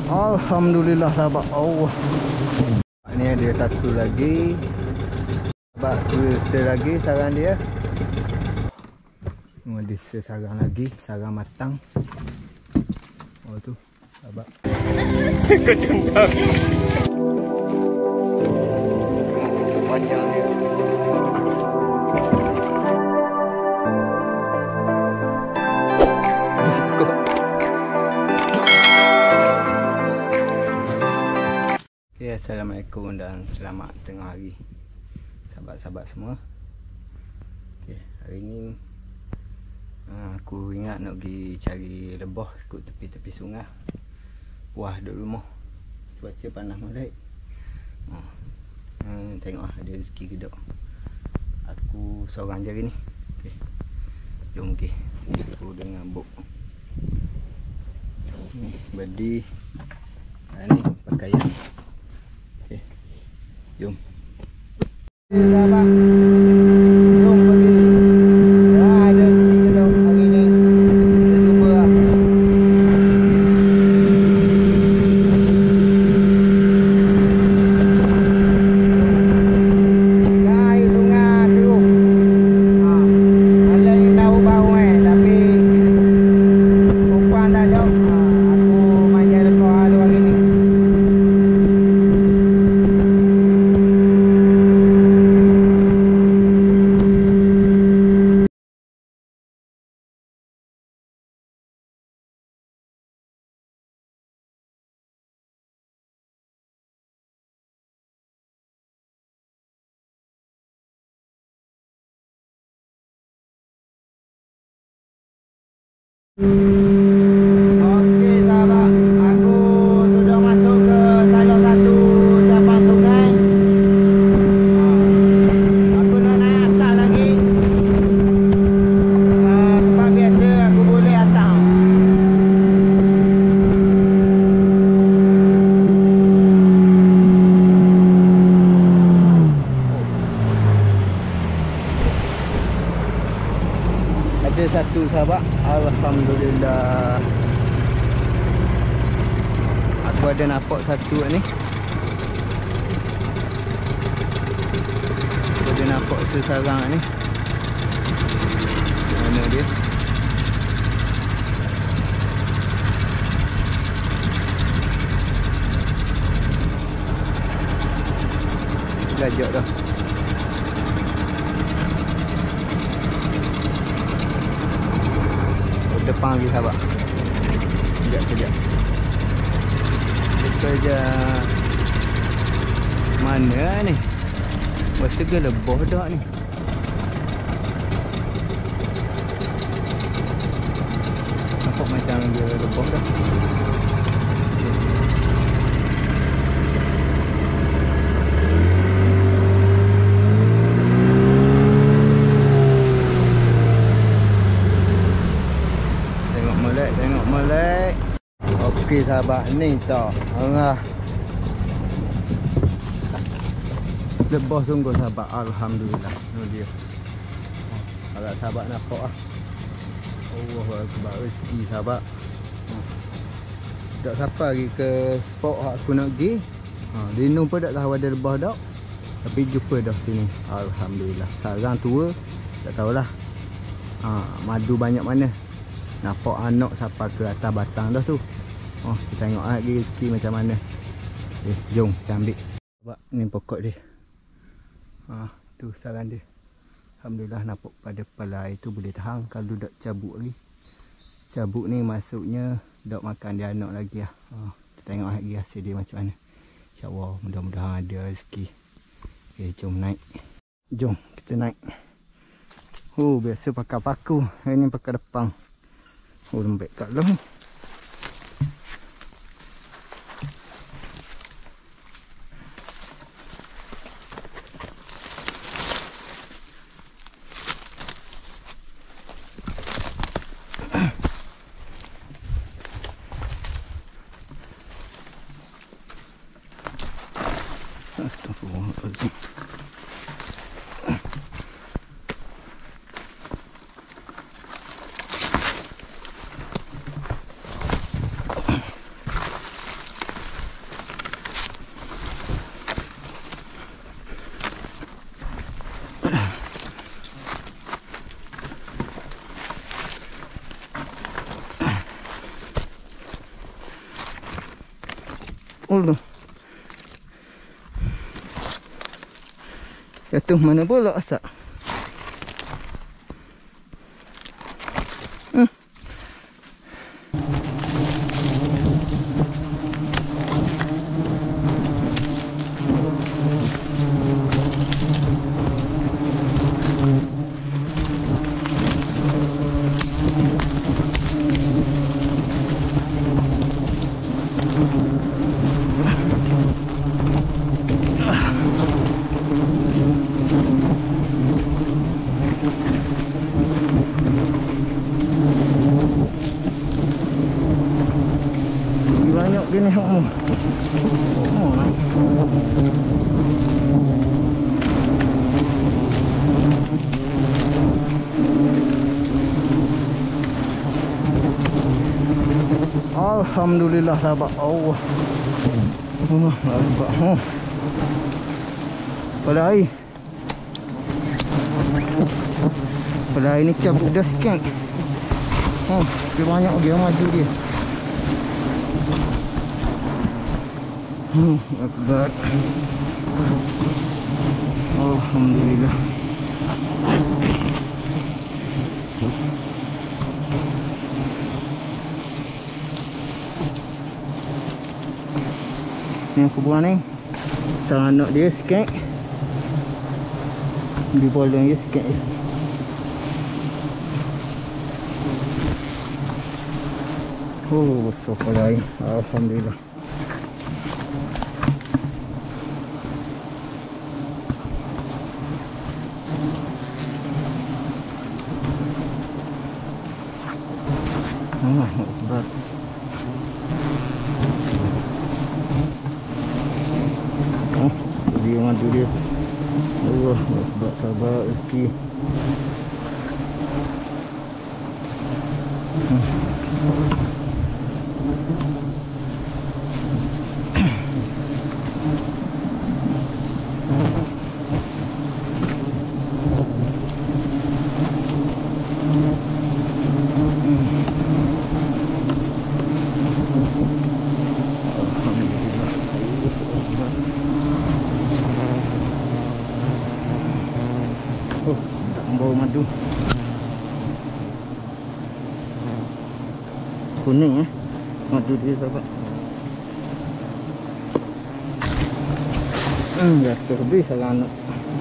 Alhamdulillah sahabat Allah. Ini ada satu lagi. Sahabat tu lagi sarang dia. Ada sesarang lagi, sarang matang. Oh tu sahabat. Kecundang. Panjang dia. Assalamualaikum dan selamat tengah hari sahabat-sahabat semua. Okay, hari ni aku ingat nak pergi cari lebah ikut tepi-tepi sungai. Wah, duduk rumah cuaca panas melek. Tengok ada rezeki ke tak. Aku seorang je hari ni. Okay. Jom pergi. Ni aku dengan bok. Ni bedi. Ni pakaian. Okay. Jom. Sahabat. Jom pergi. Ada rezeki ke tak hari ni. Kita cuba lah. Okey sahabat, aku sudah masuk ke salah satu campur sungai. Aku nak naik atas lagi. Sebab biasa aku boleh atas. Ada satu sahabat, alhamdulillah. Aku ada nampak satu ni. Aku ada nampak sesarang ni. Mana dia? Lajak dah. Depan lagi sahabat. Sekejap. Kita je. Mana ni? Rasa ke lebah dah ni? Nampak macam dia lebah dah. Tengok molek. Okey sahabat, ni tak. Lebah sungguh sahabat, alhamdulillah. Ni dia. Agak sahabat nampak ah. Allahu akbar, rezeki sahabat. Tak sampai lagi ke spot aku nak pergi. Dino pun tak tahu ada lebah dak. Tapi jumpa dah sini. Alhamdulillah. Sarang tua tak tahulah. Madu banyak mana. Nampak anak sampai ke atas batang dah tu. Kita tengok lagi rezeki macam mana. Jom kita ambil. Sebab ni pokok dia. Tu sarang dia. Alhamdulillah nampak pada kepala air tu boleh tahan. Kalau tak cabut lagi. Cabut ni maksudnya tak makan dia anak lagi lah. Kita tengok lagi hasil dia macam mana. InsyaAllah mudah-mudahan ada rezeki. Okay, jom naik. Jom kita naik. Biasa pakai paku. Ini pakai depan. Lembek kat dalam. Astagfirullahaladzim. Allah. Jatuh mana pula asap. Banyak gini semua. Alhamdulillah sahabat Allah. Nampak. Pada air. Pada air ni cabut dah sikit. Dia banyak dia maju dia. Akbar. Alhamdulillah. Ni aku buang ni. Tangan nak dia sikit. Di bolong dia sikit. Oh, besar pula air. Alhamdulillah. Allah Akbar. Dia madu dia. Allah Akbar, sabar rezeki. Bau madu kuning madu dia sahabat. Jatuh lebih salah anak.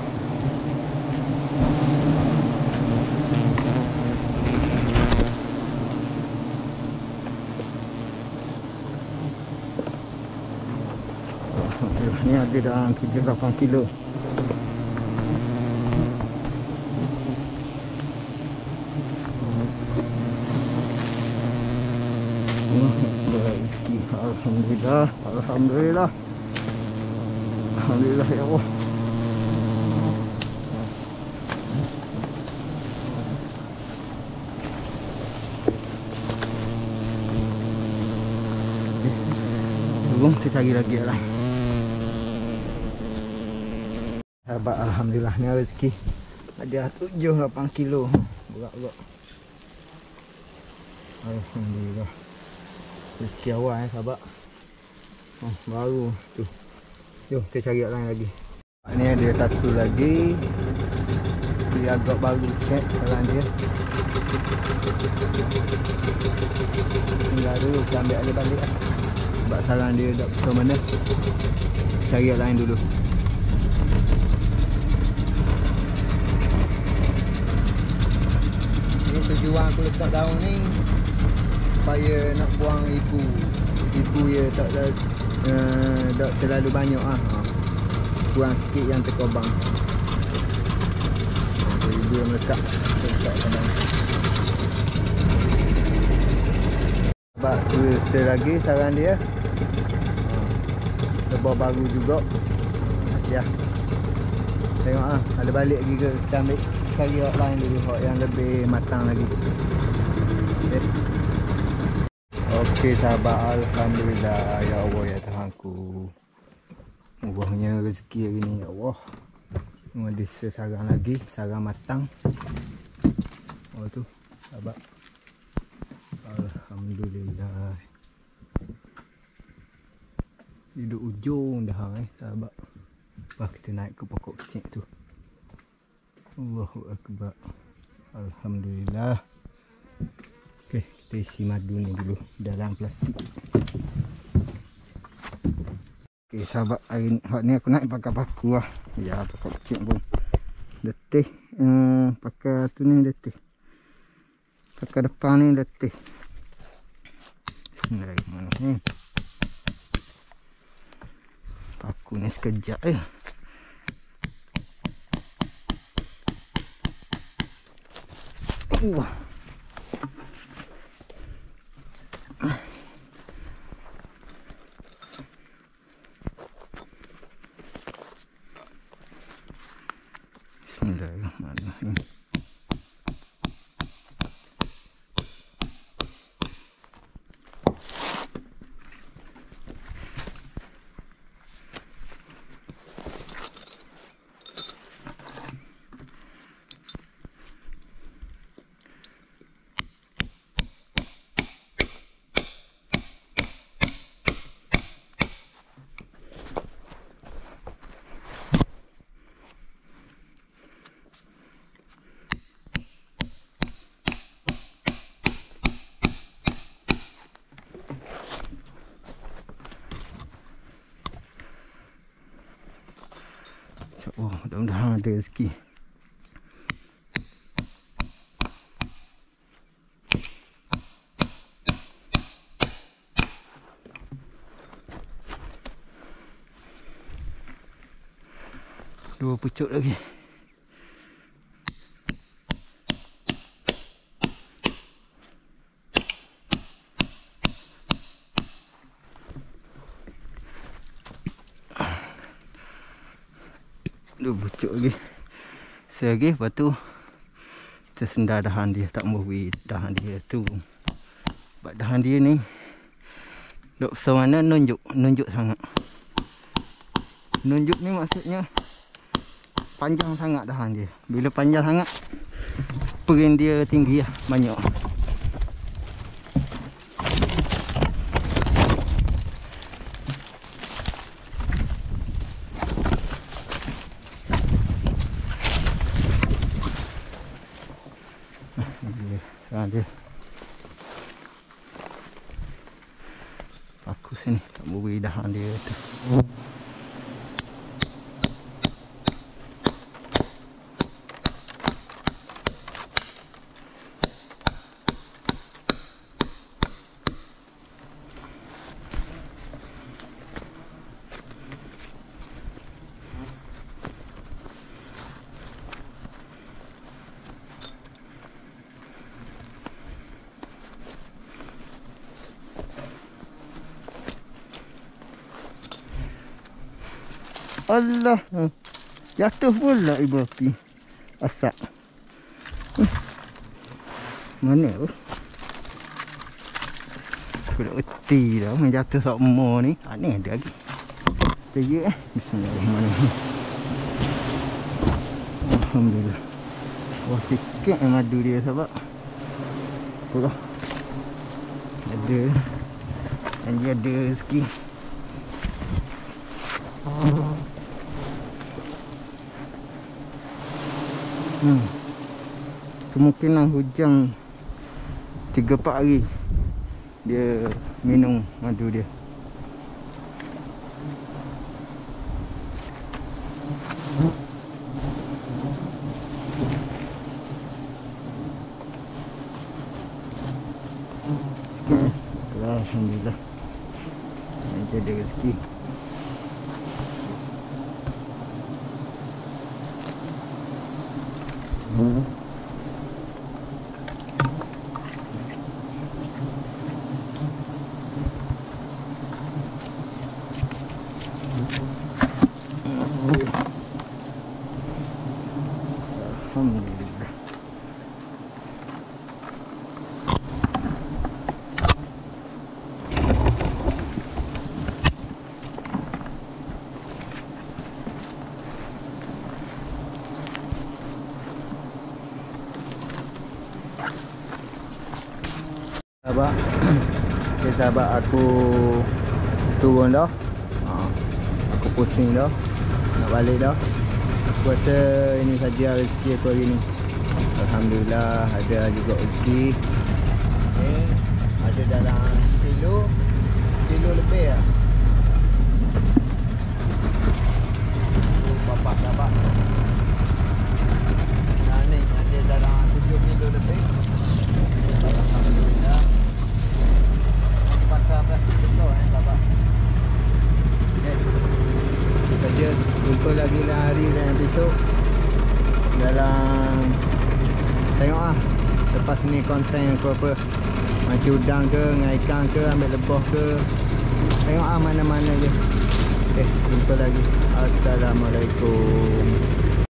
Ni ada dalam 7-8 kilo. Alhamdulillah, alhamdulillah, alhamdulillah ya Allah. Belum kita cari lagi lah. Sahabat, alhamdulillah ni rezeki ada 7-8 kilo berat-berat. Alhamdulillah. Rezeki awal sahabat. Baru tu. Jom kita cari lain lagi. Ni ada satu lagi. Dia agak baru sikit jalan dia. Tinggal dulu kita ambil ada balik lah. Sebab sarang dia tak ke mana. Cari lain dulu. Ini tujuan aku letak daun ni supaya nak buang ibu. Ibu dia tak terlalu banyak kurang sikit yang terkobang. Ibu yang melekat kadang. Sebab tu lagi saran dia lebah baru juga. Ya. Tengok ada balik lagi ke, kita ambil cari lain dulu yang lebih matang lagi. Okey sahabat, alhamdulillah ya Allah ya Tuhanku. Murahnya rezeki hari ni ya Allah. Ada sesarang lagi, sarang matang. Oh tu sahabat. Alhamdulillah. Duduk ujung dah sahabat. Lepas kita naik ke pokok kecil tu. Allahu Akbar. Alhamdulillah. Okey, kita isi madu ni dulu dalam plastik. Okey sahabat, hari ni aku naik pakai paku lah. Ya, pokok kecil pun letih. Pakai tu ni letih. Pakai depan ni letih. Bismillahirrahmanirrahim. Paku ni sekejap je. Bismillahirrahmanirrahim. Oh, mudah-mudahan ada rezeki. Dua pucuk lagi. Dua pucuk lagi. Selagi lepas tu kita sendar dahan dia, tak mau dahan dia tu. Sebab dahan dia ni duk besar mana nunjuk sangat. Nunjuk ni maksudnya panjang sangat dahan dia. Bila panjang sangat, sprint dia tinggi lah, banyak. Ada aku sini tak beri dahan dia tu. Allah, jatuh pula ibu api. Asap. Mana tu? Aku dah reti dah menjatuh semua ni. Ni ada lagi. Terjek Bismillahirrahmanirrahim. Alhamdulillah. Wah, sikit madu dia sahabat. Itulah. Ada. Dan dia ada rezeki. Kemungkinan hujan 3-4 hari dia minum madu dia. Alhamdulillah. Jadi rezeki. Alhamdulillah. Sahabat, okay, sahabat aku turun dah. Aku pusing dah nak balik dah. Aku rasa ini saja rezeki aku hari ni. Alhamdulillah ada juga rezeki. Okay. Ada dalam kilo lebih lah. Bapak dapat. Nah ni ada dalam 7 kilo lebih. Alhamdulillah. Pakai plastik besar bapak. Okay. Itu saja. Jumpa lagi lah hari dan besok. Dalam tengok lah lepas ni konten aku apa, macam udang ke, dengan ikan ke, ambil lebah ke, tengok lah mana-mana je. Okay, jumpa lagi. Assalamualaikum.